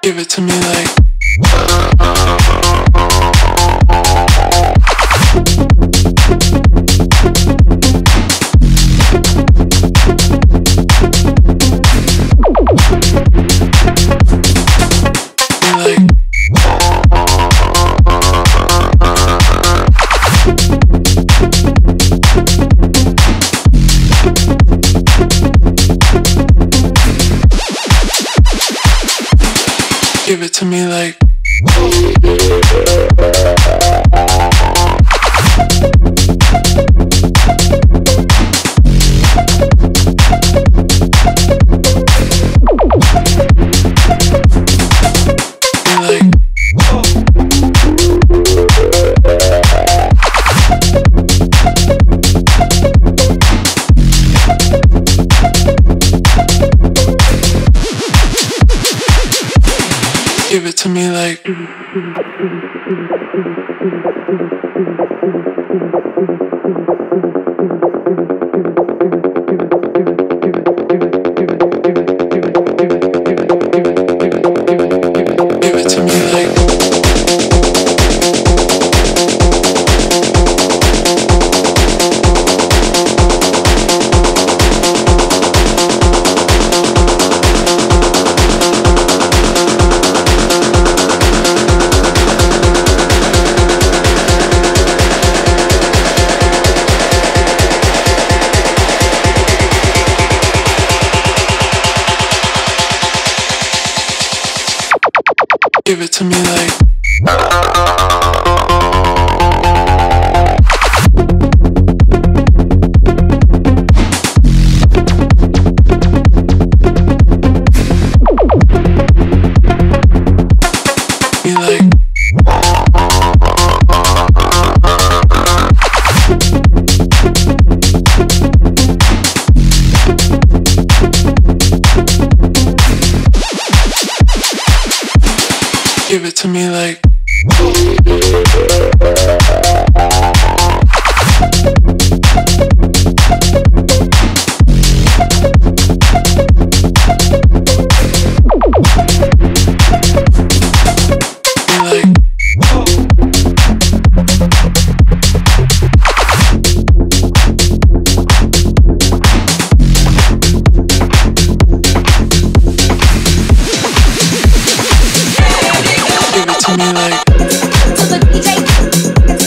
Give it to me like give it to me like give it to me like give it to me like give it to me like to me like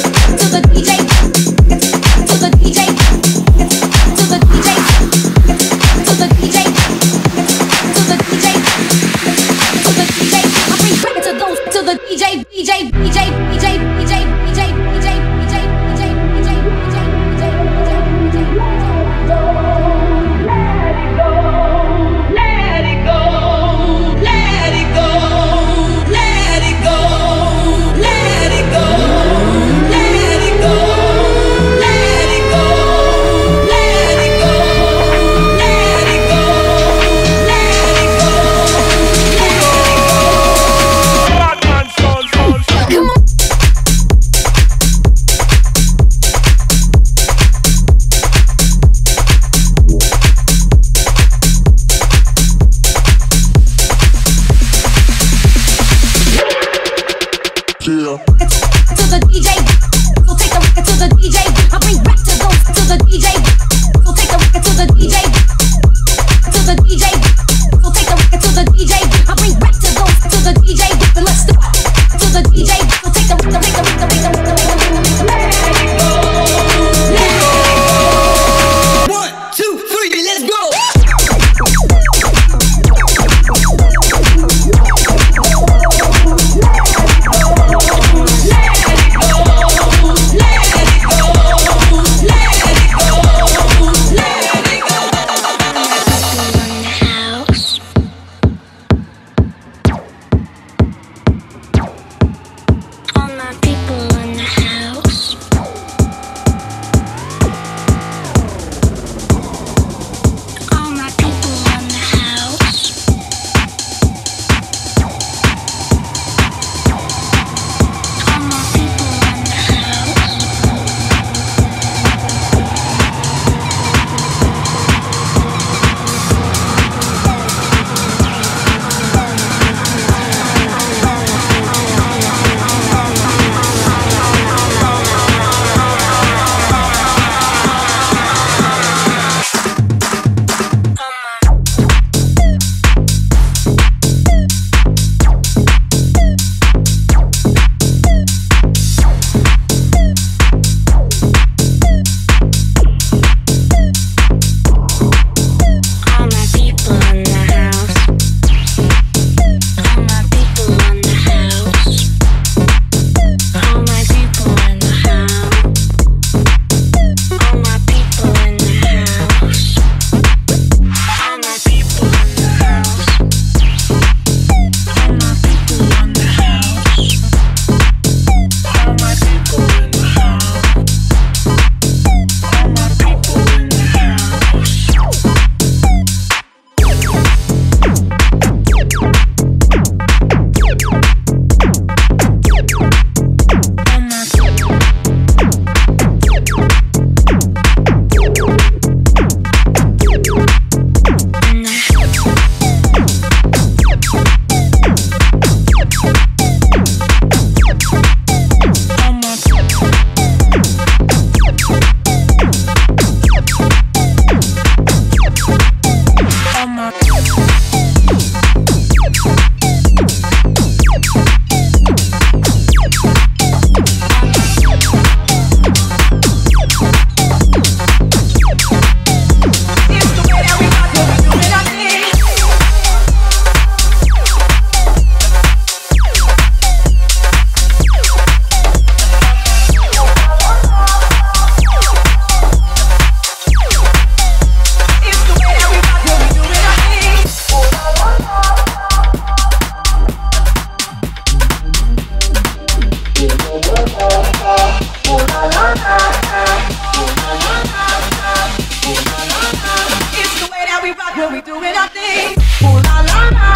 doing our thing. Ooh la la la.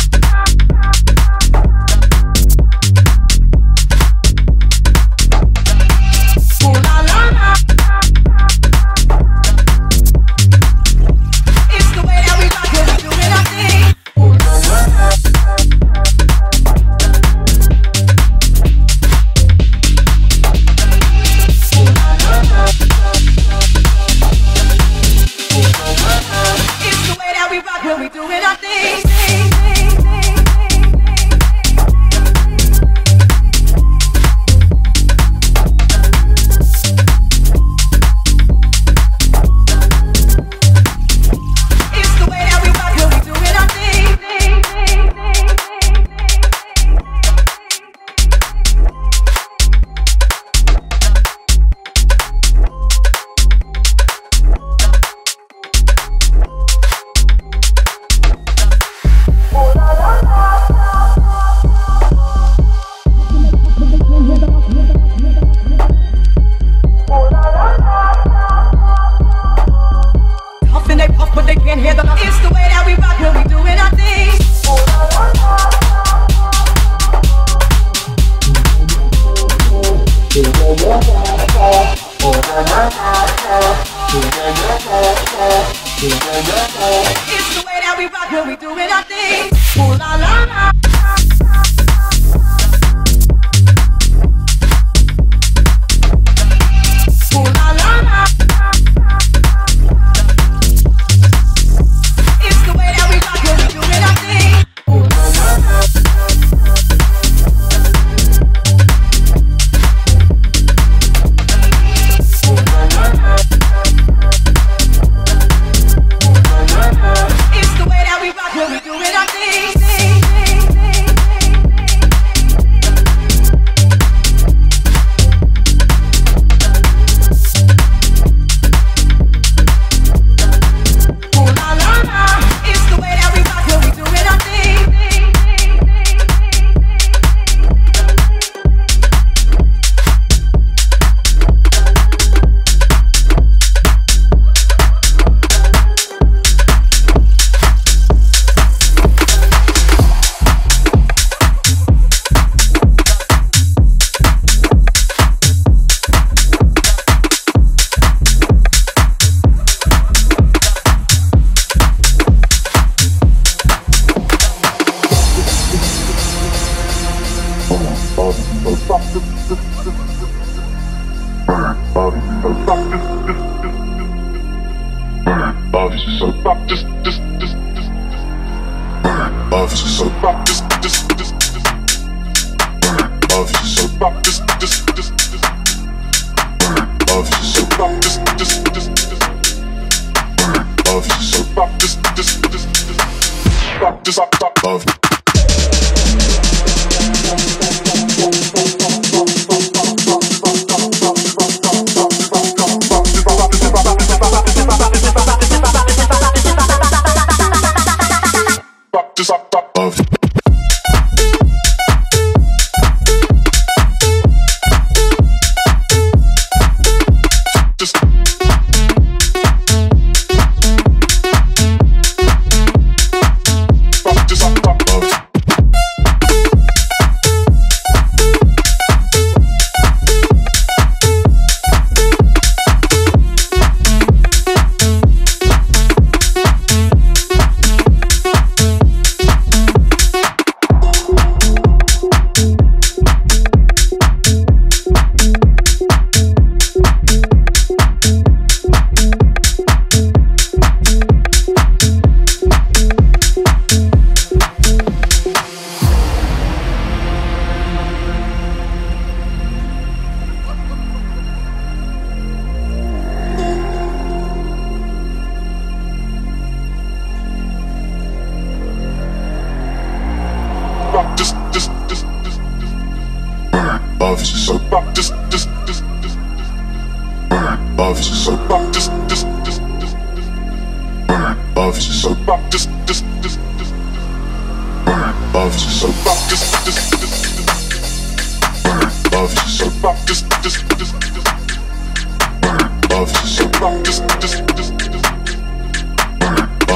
Ooh la la la. It's the way that we rock when we doing our thing. Ooh la la la. It's the way that we rock when we doing our thing. It's the way that we rock when we doing our thing. Puffin' they puff, but they can't hear the. It's the way that we rock when we doing our thing. It's the way that we rock when we doing our thing. Ooh la la la. Ooh la la la. It's the way that we rock when we doing our thing. Ooh la la la. Ooh la la la. It's the way that we rock when we doing our thing. Ooh la la la. It's the way that we rock when we doing our thing.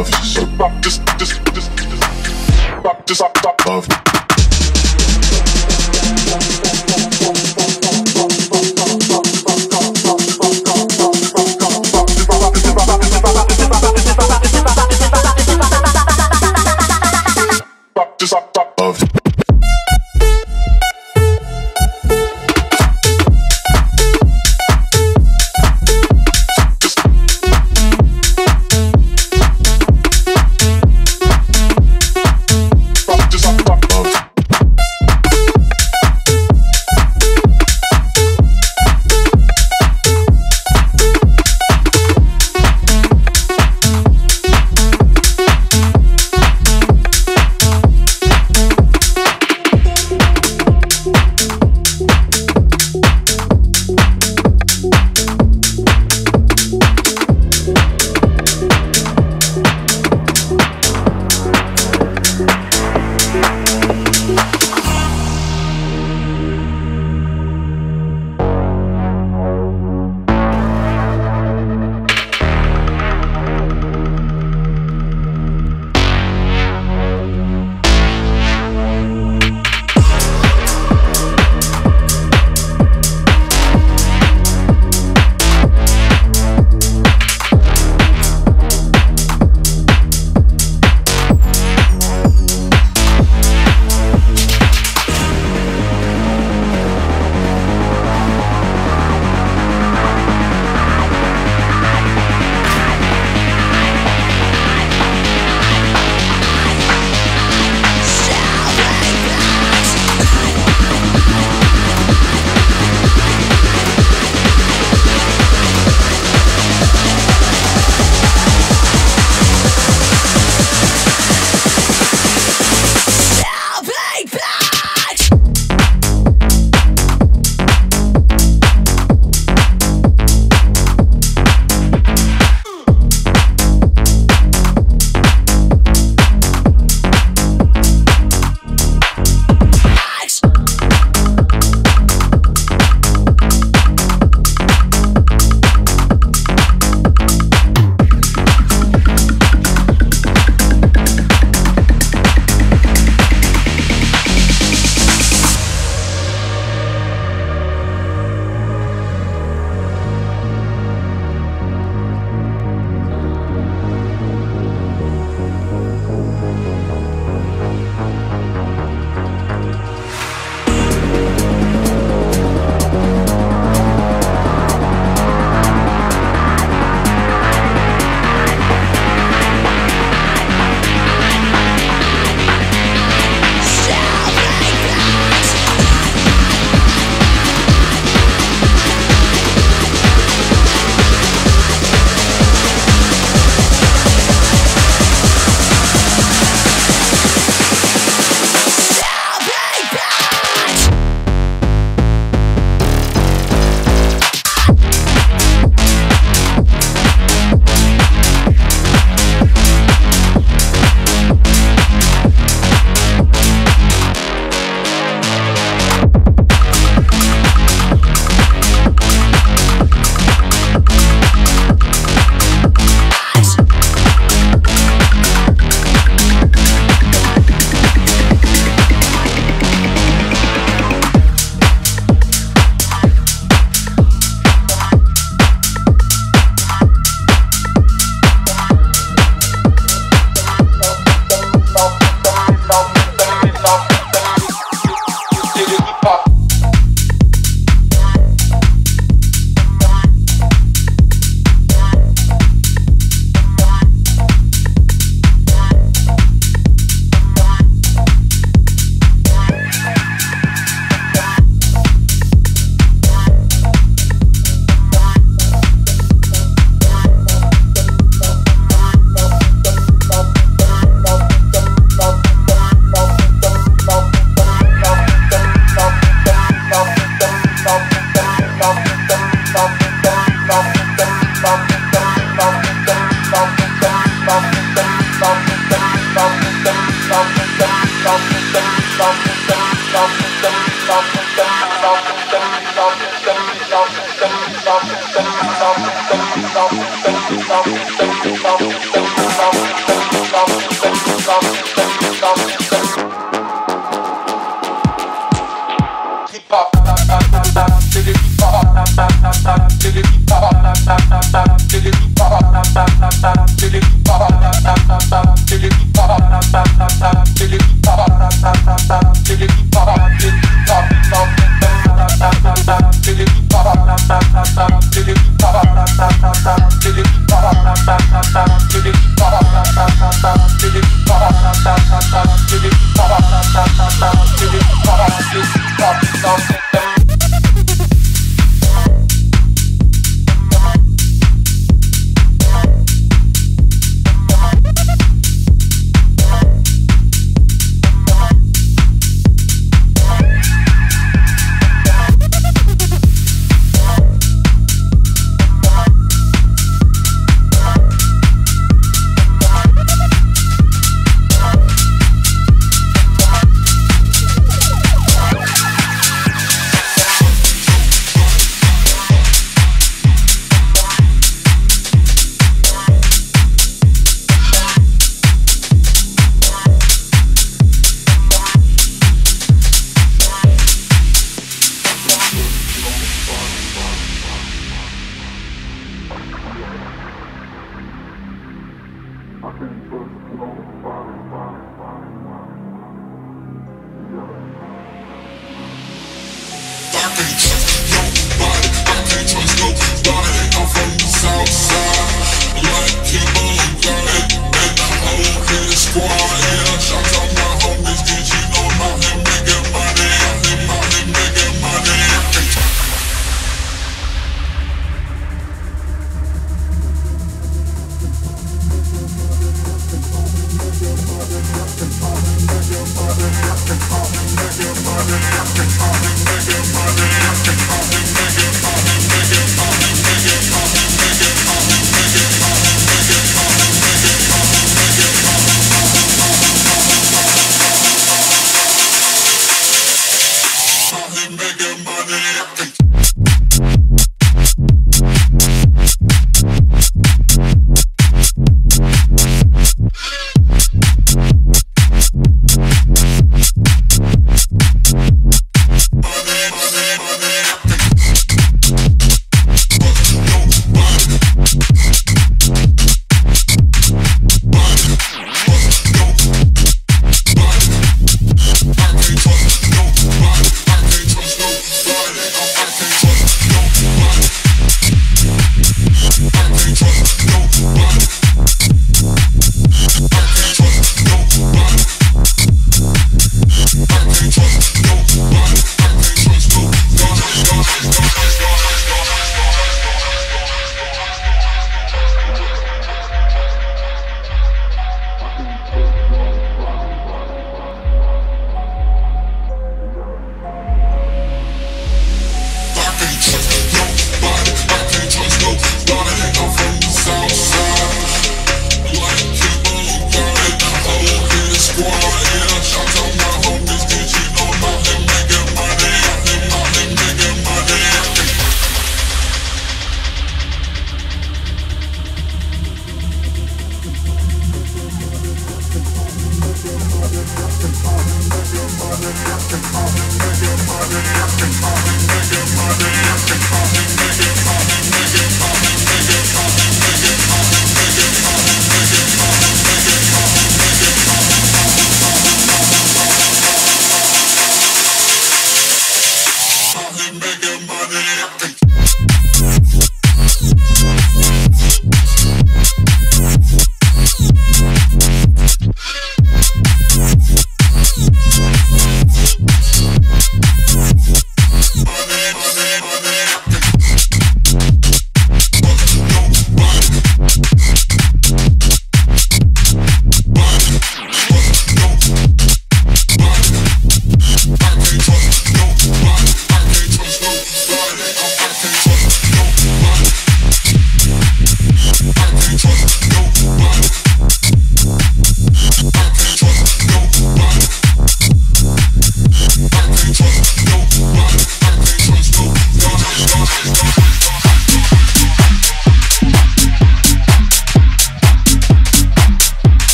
Stop.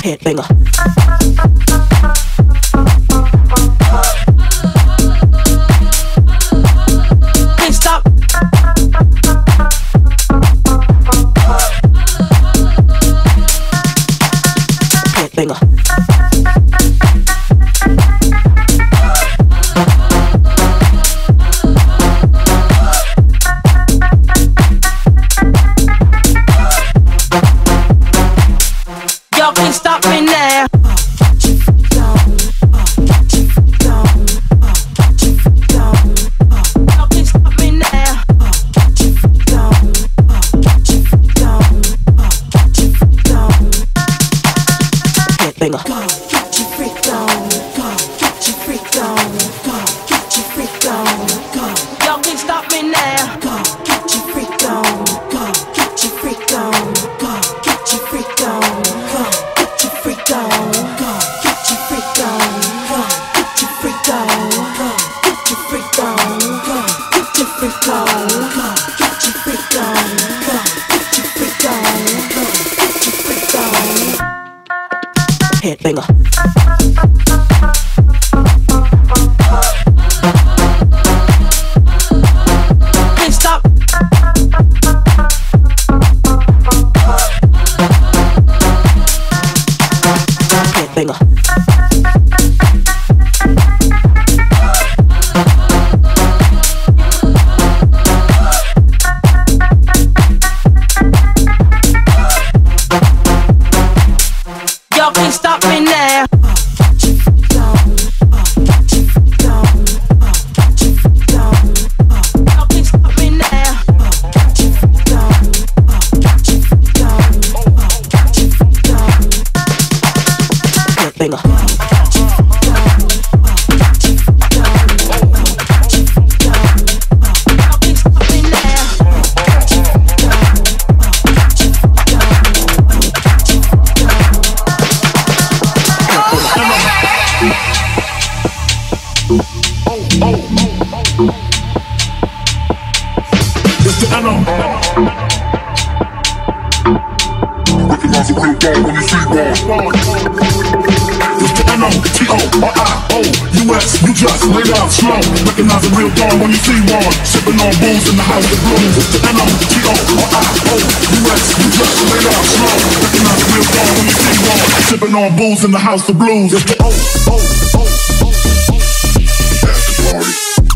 Headbanger. Can't stop. Headbanger. Y'all can't stop me now. Y'all can't stop me now. Headbanger. Get your freak on. Get your freak on. Get your freak on. Y'all can't stop me now. Get your freak on. Get your freak on. Get your freak on. Get your freak on. Get your freak on. Get your freak on. Get your freak on. Get your freak on. Get your freak on. Get your freak on. Get your freak on. Headbanger. Can't stop. Headbanger. Y'all can't stop me now. Y'all can't stop me now. Headbanger. Y'all can't stop me now. It's the NO. Recognize a real dog when you see one. It's the NO, T-O-R-I-O, U.S. You just laid out slow. Recognize a real dog when you see one. Sipping on booze in the house of blues. It's the NO, T-O-R-I-O, U.S. You just laid out slow. Recognize a real dog when you see one. Sipping on booze in the house of blues. It's the O-O-O-O. After party.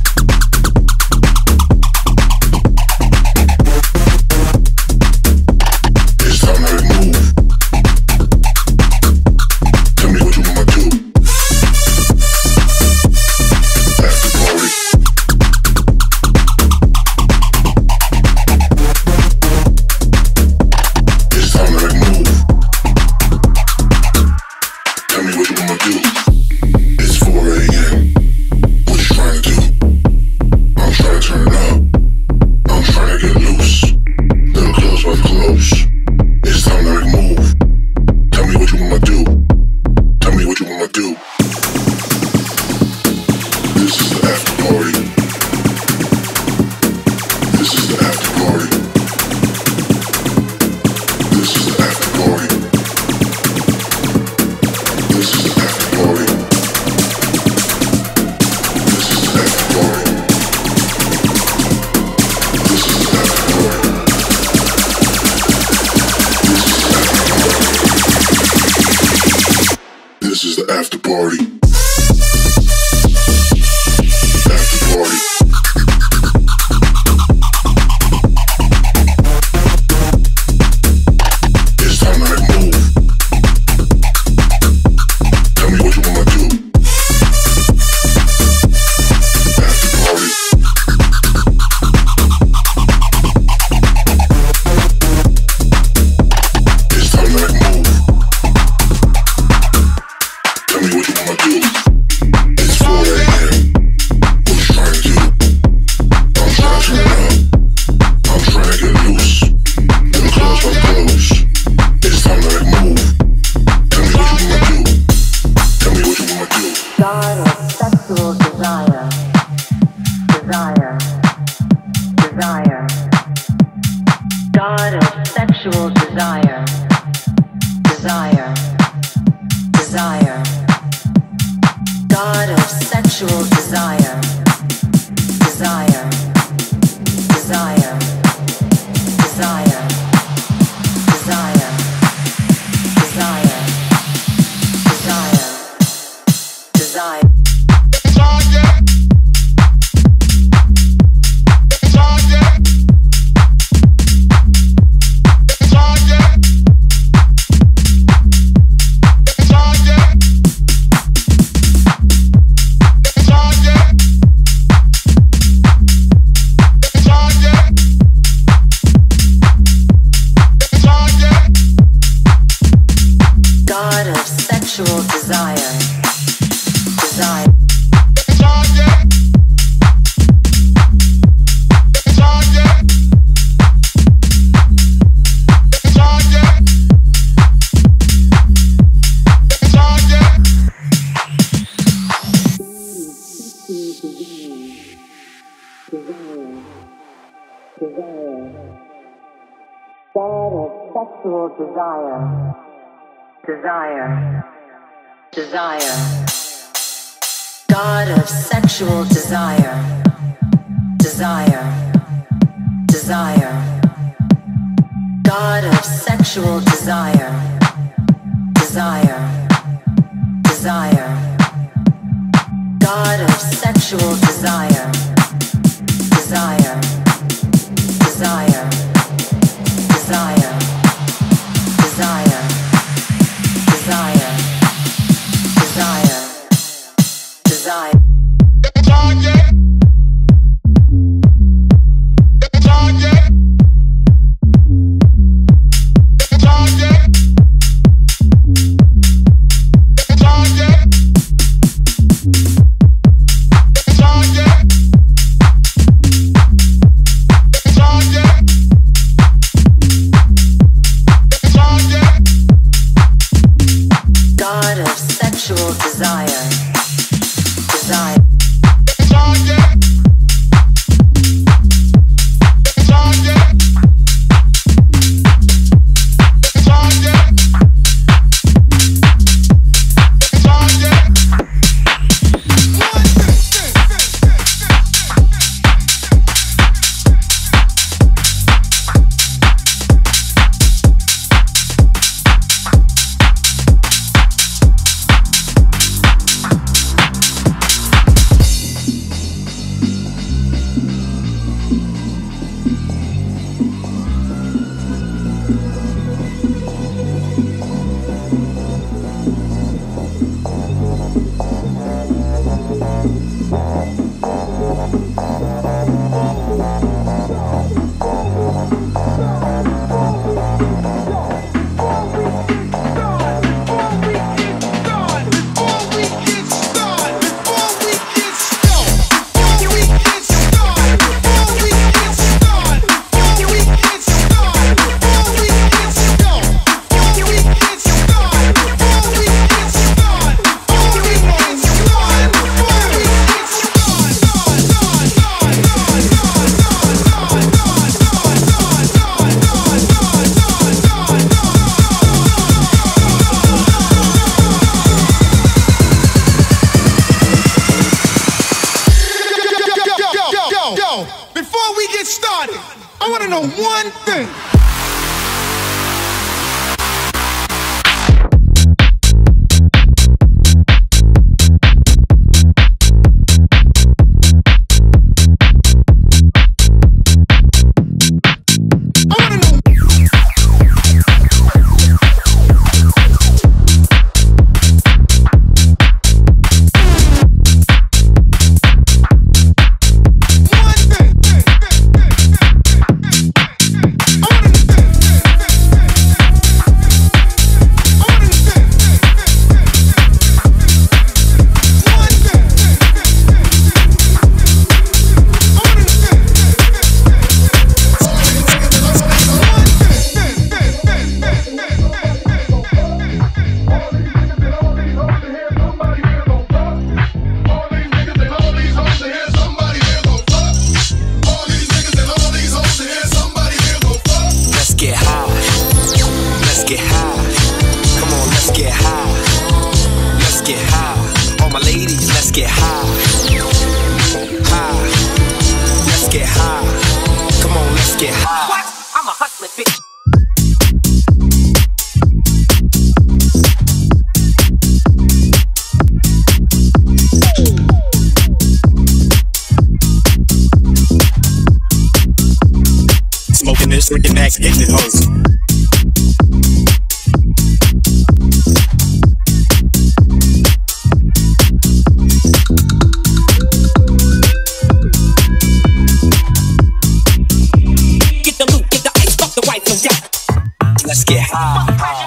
This is the after party. After party. It's time to make move. Tell me what you wanna do. After party. It's time to make move. Tell me what you wanna do. It's 4 a.m. What you trying to do? I'm trying to turn up. I'm trying to get loose. The clubs are closed. It's time to make move. Tell me what you wanna do. Tell me what you wanna do. God of sexual desire. Desire. Desire. God of sexual desire. Desire. sexual desire, desire, desire, desire, desire, desire, desire, desire. God of sexual desire, desire. God of sexual desire, desire, desire. God of sexual desire, desire, desire. God of sexual desire, desire, desire. God of sexual desire, desire, desire, desire, desire, desire, desire, desire. get high. What? I'm a hustler, bitch. Smoking this, drinking that, getting it hoes. Let's get high.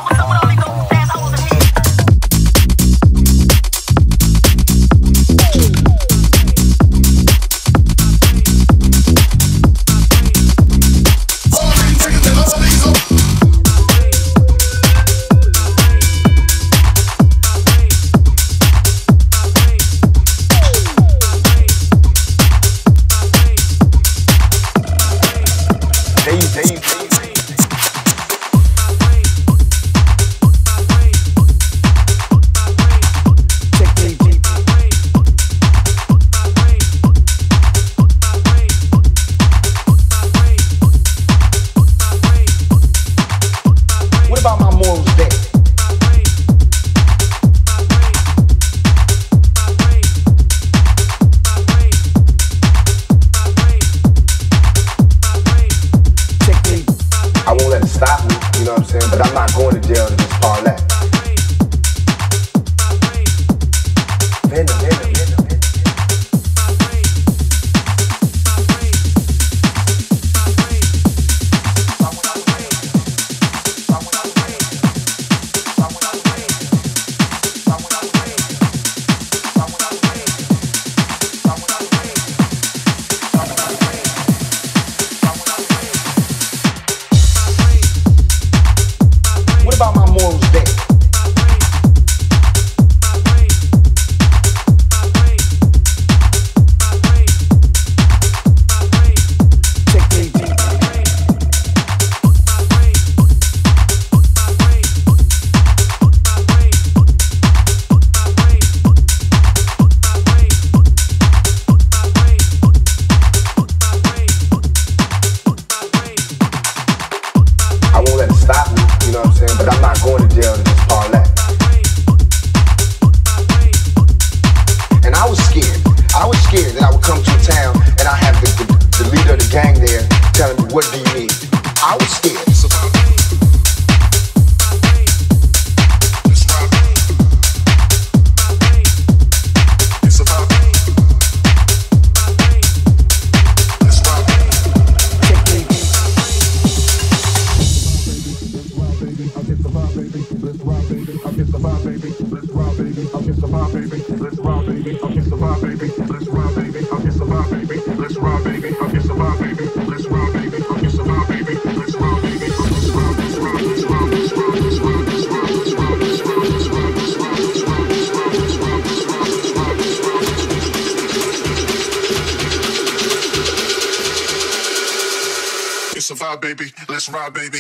It's a vibe, baby. Let's ride, baby.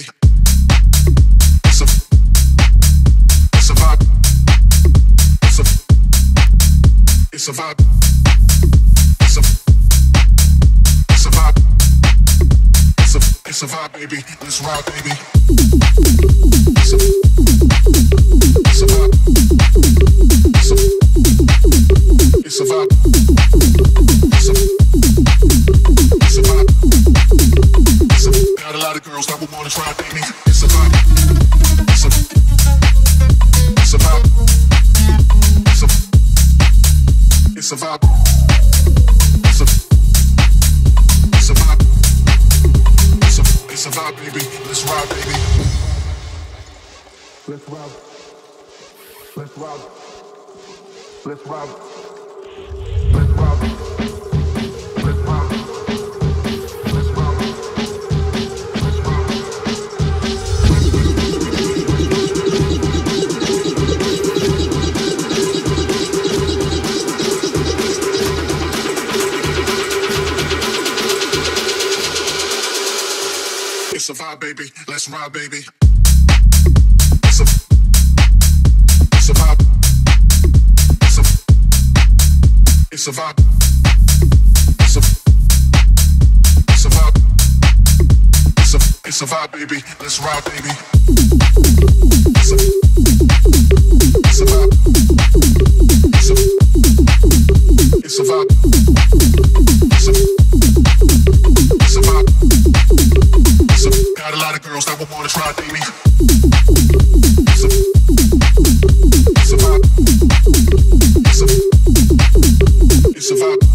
It's a vibe. It's a vibe. It's a vibe. It's a vibe, baby. Let's ride, baby. It's a vibe. It's a vibe. It's a vibe. Got a lot of girls that would wanna try, baby. It's a vibe. It's a vibe. It's a vibe. It's a vibe. It's a vibe, baby. Let's ride, baby. Let's ride. Let's ride. Let's ride. Let's ride. Let's ride. It's a vibe, baby. Let's ride, baby. It's a vibe. It's a vibe. It's a vibe. It's a vibe, baby. Let's ride, baby. It's a vibe. It's a vibe. It's a vibe. Got a lot of girls that will wanna try, baby. It's a vibe. It's a vibe. It's a vibe.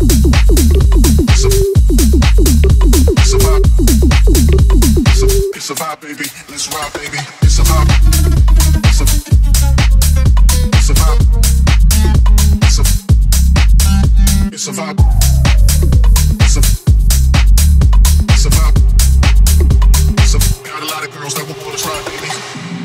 It's a vibe, baby. Let's ride, baby. It's a vibe. It's a vibe. It's a vibe. It's a vibe. Got a lot of girls that will wanna try, baby.